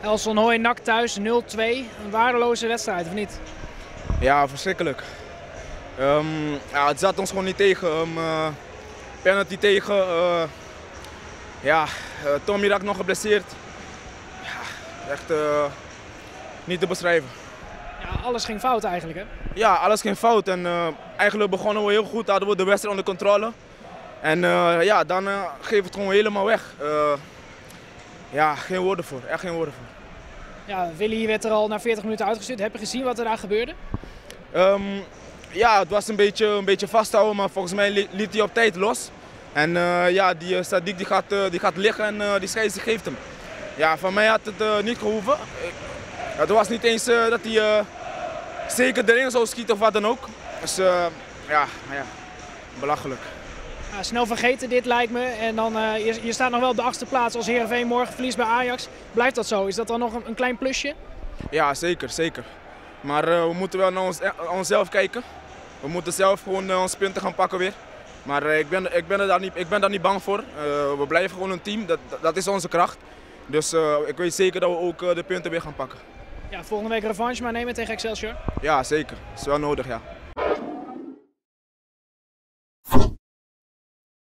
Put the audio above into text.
Elson Hooy, NAC thuis 0-2. Een waardeloze wedstrijd, of niet? Ja, verschrikkelijk. Ja, het zat ons gewoon niet tegen. Penalty tegen. Tommy raakt nog geblesseerd. Ja, echt niet te beschrijven. Ja, alles ging fout eigenlijk, hè? Ja, alles ging fout en eigenlijk begonnen we heel goed, hadden we de wedstrijd onder controle. En dan geven we het gewoon helemaal weg. Ja, geen woorden voor, echt geen woorden voor. Ja, Willy werd er al na 40 minuten uitgestuurd. Heb je gezien wat er daar gebeurde? Ja, het was een beetje vasthouden, maar volgens mij liet hij op tijd los. En die Sadiq die gaat liggen en die scheidsrechter geeft hem. Ja, van mij had het niet gehoeven. Het was niet eens dat hij zeker erin zou schieten of wat dan ook. Dus belachelijk. Ja, snel vergeten dit lijkt me. En dan, je staat nog wel op de 8e plaats als Heerenveen morgen verliest bij Ajax. Blijft dat zo? Is dat dan nog een klein plusje? Ja, zeker, zeker. Maar we moeten wel naar onszelf kijken. We moeten zelf gewoon onze punten gaan pakken weer. Maar ik ben daar niet bang voor. We blijven gewoon een team, dat is onze kracht. Dus ik weet zeker dat we ook de punten weer gaan pakken. Ja, volgende week revanche maar nemen tegen Excelsior? Ja, zeker. Dat is wel nodig, ja.